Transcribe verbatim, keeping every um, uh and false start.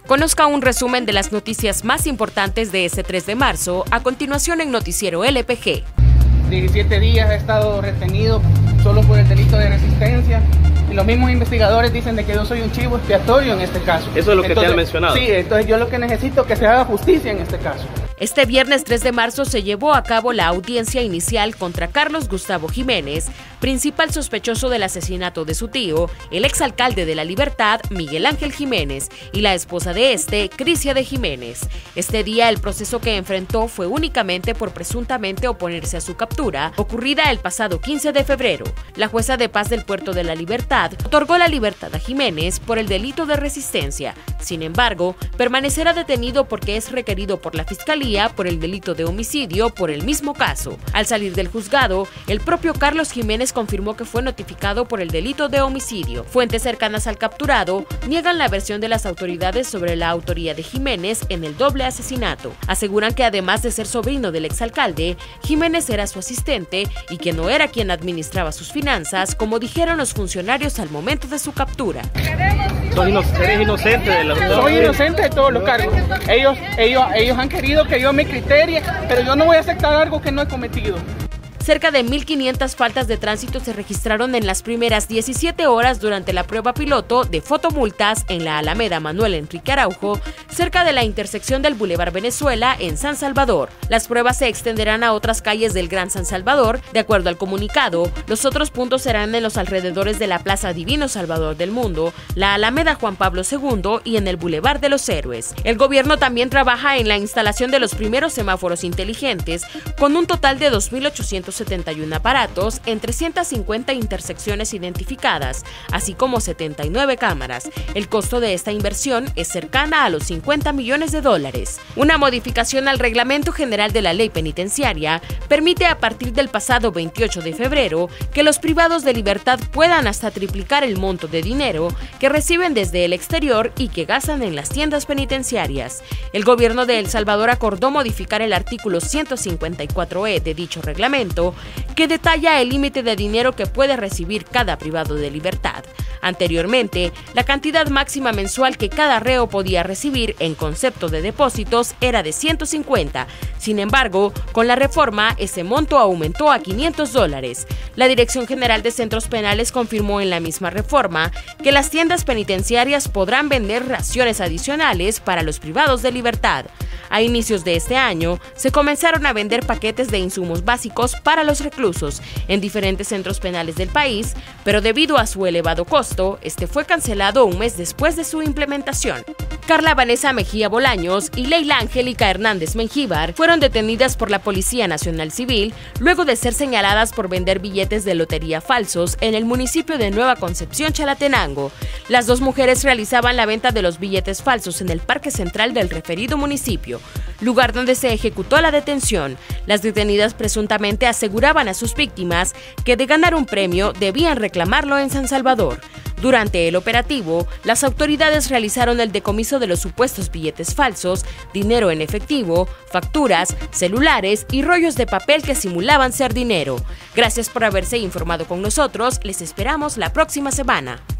Conozca un resumen de las noticias más importantes de este tres de marzo, a continuación en Noticiero L P G. diecisiete días ha estado retenido solo por el delito de resistencia. Y los mismos investigadores dicen de que yo soy un chivo expiatorio en este caso. Eso es lo que entonces, te han mencionado. Sí, entonces yo lo que necesito es que se haga justicia en este caso. Este viernes tres de marzo se llevó a cabo la audiencia inicial contra Carlos Gustavo Jiménez, principal sospechoso del asesinato de su tío, el exalcalde de La Libertad, Miguel Ángel Jiménez, y la esposa de este, Crisia de Jiménez. Este día el proceso que enfrentó fue únicamente por presuntamente oponerse a su captura, ocurrida el pasado quince de febrero. La jueza de paz del Puerto de La Libertad otorgó la libertad a Jiménez por el delito de resistencia. Sin embargo, permanecerá detenido porque es requerido por la Fiscalía por el delito de homicidio por el mismo caso. Al salir del juzgado, el propio Carlos Jiménez confirmó que fue notificado por el delito de homicidio. Fuentes cercanas al capturado niegan la versión de las autoridades sobre la autoría de Jiménez en el doble asesinato. Aseguran que además de ser sobrino del exalcalde, Jiménez era su asistente y que no era quien administraba sus finanzas, como dijeron los funcionarios al momento de su captura. Eres inocente de la verdad. Soy inocente de todos los cargos. Ellos, ellos, ellos han querido que yo me criterie, pero yo no voy a aceptar algo que no he cometido. Cerca de mil quinientas faltas de tránsito se registraron en las primeras diecisiete horas durante la prueba piloto de fotomultas en la Alameda Manuel Enrique Araujo, cerca de la intersección del Boulevard Venezuela en San Salvador. Las pruebas se extenderán a otras calles del Gran San Salvador. De acuerdo al comunicado, los otros puntos serán en los alrededores de la Plaza Divino Salvador del Mundo, la Alameda Juan Pablo segundo y en el Boulevard de los Héroes. El gobierno también trabaja en la instalación de los primeros semáforos inteligentes, con un total de dos mil ochocientos setenta y uno aparatos en trescientas cincuenta intersecciones identificadas, así como setenta y nueve cámaras. El costo de esta inversión es cercana a los cincuenta millones de dólares. Una modificación al Reglamento General de la Ley Penitenciaria permite a partir del pasado veintiocho de febrero que los privados de libertad puedan hasta triplicar el monto de dinero que reciben desde el exterior y que gastan en las tiendas penitenciarias. El gobierno de El Salvador acordó modificar el artículo ciento cincuenta y cuatro E de dicho reglamento, que detalla el límite de dinero que puede recibir cada privado de libertad. Anteriormente, la cantidad máxima mensual que cada reo podía recibir en concepto de depósitos era de ciento cincuenta. Sin embargo, con la reforma, ese monto aumentó a quinientos dólares. La Dirección General de Centros Penales confirmó en la misma reforma que las tiendas penitenciarias podrán vender raciones adicionales para los privados de libertad. A inicios de este año, se comenzaron a vender paquetes de insumos básicos para los reclusos en diferentes centros penales del país, pero debido a su elevado costo, este fue cancelado un mes después de su implementación. Carla Vanessa Mejía Bolaños y Leila Angélica Hernández Mengíbar fueron detenidas por la Policía Nacional Civil luego de ser señaladas por vender billetes de lotería falsos en el municipio de Nueva Concepción, Chalatenango. Las dos mujeres realizaban la venta de los billetes falsos en el Parque Central del referido municipio, lugar donde se ejecutó la detención. Las detenidas presuntamente aseguraban a sus víctimas que de ganar un premio debían reclamarlo en San Salvador. Durante el operativo, las autoridades realizaron el decomiso de los supuestos billetes falsos, dinero en efectivo, facturas, celulares y rollos de papel que simulaban ser dinero. Gracias por haberse informado con nosotros, les esperamos la próxima semana.